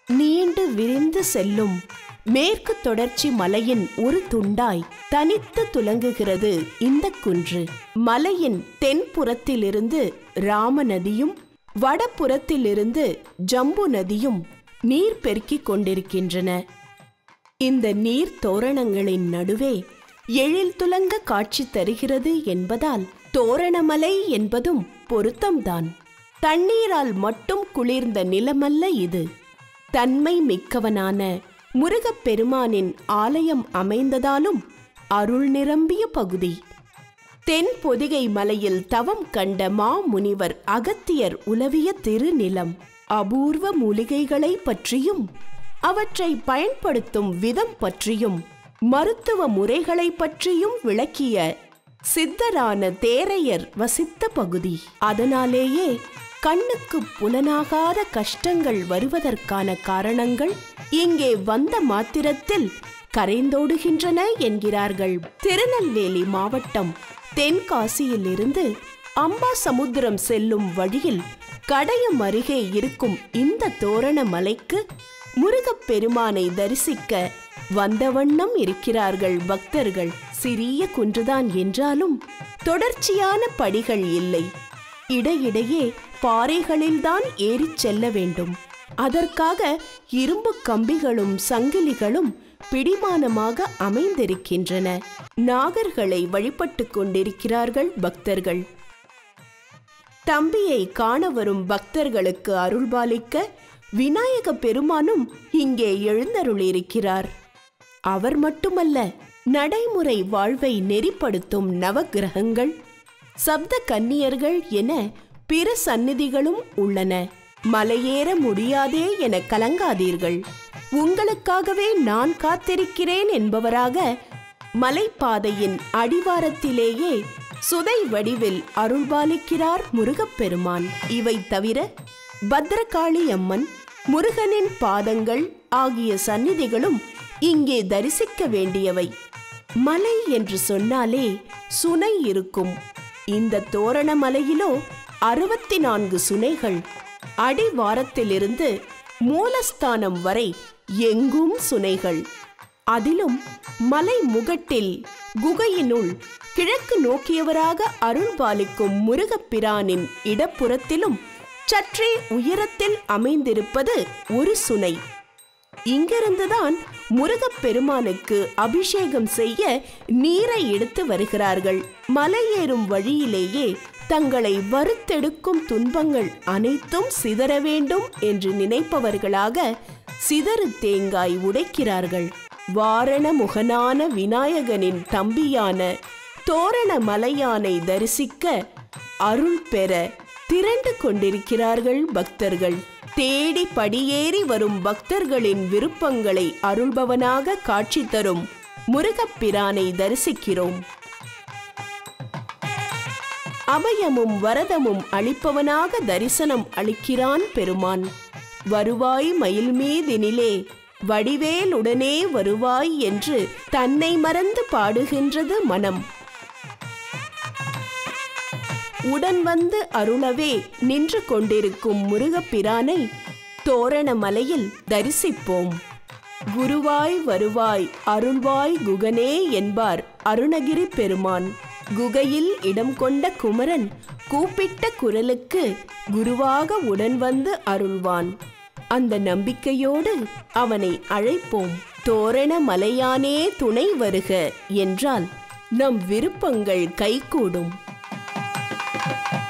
நீண்டு விரிந்து செல்லும் மேற்கு தொடர்ச்சி மலையின் ஒரு துண்டாய் தனித்து துலங்குகிறது இந்த குன்று. மலையின் தென்புறத்திலிருந்து ராம நதியும் வடபுறத்திலிருந்து ஜம்பு நதியும் நீர் பெருக்கிக் கொண்டிருக்கின்றன. இந்த நீர் தோரணங்களின் நடுவே எழில் துலங்க காட்சி தருகிறது என்பதால் தோரணமலை என்பதும் பொருத்தம்தான். தண்ணீரால் மட்டும் குளிர்ந்த நிலமல்ல இது. தன்மை மிக்கவனான முருகப்பெருமானின் ஆலயம் அமைந்ததாலும் அருள் நிரம்பிய பகுதி. தென் பொதிகை மலையில் தவம் கண்ட மாமுனிவர் அகத்தியர் உலவிய திருநிலம். அபூர்வ மூலிகைகளை பற்றியும் அவற்றை பயன்படுத்தும் விதம் பற்றியும் மருத்துவ முறைகளை பற்றியும் விளக்கிய சித்தரான தேரையர் வசித்த பகுதி. அதனாலேயே கண்ணுக்கு புலனாகாத கஷ்டங்கள் வருவதற்கான காரணங்கள் இங்கே வந்த மாத்திரத்தில் கரைந்தோடுகின்றன என்கிறார்கள். திருநெல்வேலி மாவட்டம் தென்காசியிலிருந்து அம்பாசமுத்திரம் செல்லும் வழியில் கடையம் அருகே இருக்கும் இந்த தோரண மலைக்கு முருகப்பெருமானை தரிசிக்க வந்த வண்ணம் இருக்கிறார்கள் பக்தர்கள். சிறிய குன்றுதான் என்றாலும் தொடர்ச்சியான படிகள் இல்லை. இடையிடையே பாறைகளில்தான் ஏறிச் செல்ல வேண்டும். அதற்காக இரும்பு கம்பிகளும் சங்கிலிகளும் பிடிமானமாக அமைந்திருக்கின்றன. நாகர்களை வழிபட்டு கொண்டிருக்கிறார்கள் பக்தர்கள். தம்பியை காண வரும் பக்தர்களுக்கு அருள்பாலிக்க விநாயக பெருமானும் இங்கே எழுந்தருளியிருக்கிறார். அவர் மட்டுமல்ல, நடைமுறை வாழ்வை நெறிப்படுத்தும் நவக்கிரகங்கள், சப்த கன்னியர்கள் என பிற சந்நிதிகளும் உள்ளன. மலையேற முடியாதே என கலங்காதீர்கள், உங்களுக்காகவே நான் காத்திருக்கிறேன் என்பவராக மலைப்பாதையின் அடிவாரத்திலேயே சுதை வடிவில் அருள்பாலிக்கிறார் முருகப்பெருமான். இவை தவிர பத்ரகாளி அம்மன், முருகனின் பாதங்கள் ஆகிய சந்நிதிகளும் இங்கே தரிசிக்க வேண்டியவை. மலை என்று சொன்னாலே சுனை இருக்கும். இந்த தோரண மலையிலோ 64 சுனைகள். அடிவாரத்திலிருந்து மூலஸ்தானம் வரை எங்கும் சுனைகள். அதிலும் மலை முகட்டில் குகையினுள் கிழக்கு நோக்கியவராக அருள்பாலிக்கும் முருகப்பிரானின் இடப்புறத்திலும் சற்றே உயரத்தில் அமைந்திருப்பது ஒரு சுனை. இங்கிருந்துதான் முருகப்பெருமானுக்கு அபிஷேகம் செய்ய நீரை எடுத்து வருகிறார்கள். மலையேறும் வழியிலேயே தங்களை வறுத்தெடுக்கும் துன்பங்கள் அனைத்தும் சிதற வேண்டும் என்று நினைப்பவர்களாக சிதறு தேங்காய் உடைக்கிறார்கள். வாரண முகனான விநாயகனின் தம்பியான தோரண மலையானை தரிசிக்க அருள் பெற திரண்டு கொண்டிருக்கிறார்கள் பக்தர்கள். தேடி படியேறி வரும் பக்தர்களின் விருப்பங்களை அருள்பவனாக காட்சி தரும் முருகப்பிரானை தரிசிக்கிறோம். அபயமும் வரதமும் அளிப்பவனாக தரிசனம் அளிக்கிறான் பெருமான். வருவாய் மயில் மீதினிலே வடிவேலுடனே வருவாய் என்று தன்னை மறந்து பாடுகின்றது மனம். உடன் வந்து அருளவே நின்று கொண்டிருக்கும் முருகப்பிரானை தோரண மலையில் தரிசிப்போம். குருவாய் வருவாய் அருள்வாய் குகனே என்பார் அருணகிரி பெருமான். குகையில் இடம் கொண்ட குமரன் கூப்பிட்ட குரலுக்கு குருவாக உடன் வந்து அருள்வான். அந்த நம்பிக்கையோடு அவனை அழைப்போம். தோரண மலையானே துணை வருக என்றால் நம் விருப்பங்கள் கைகூடும்.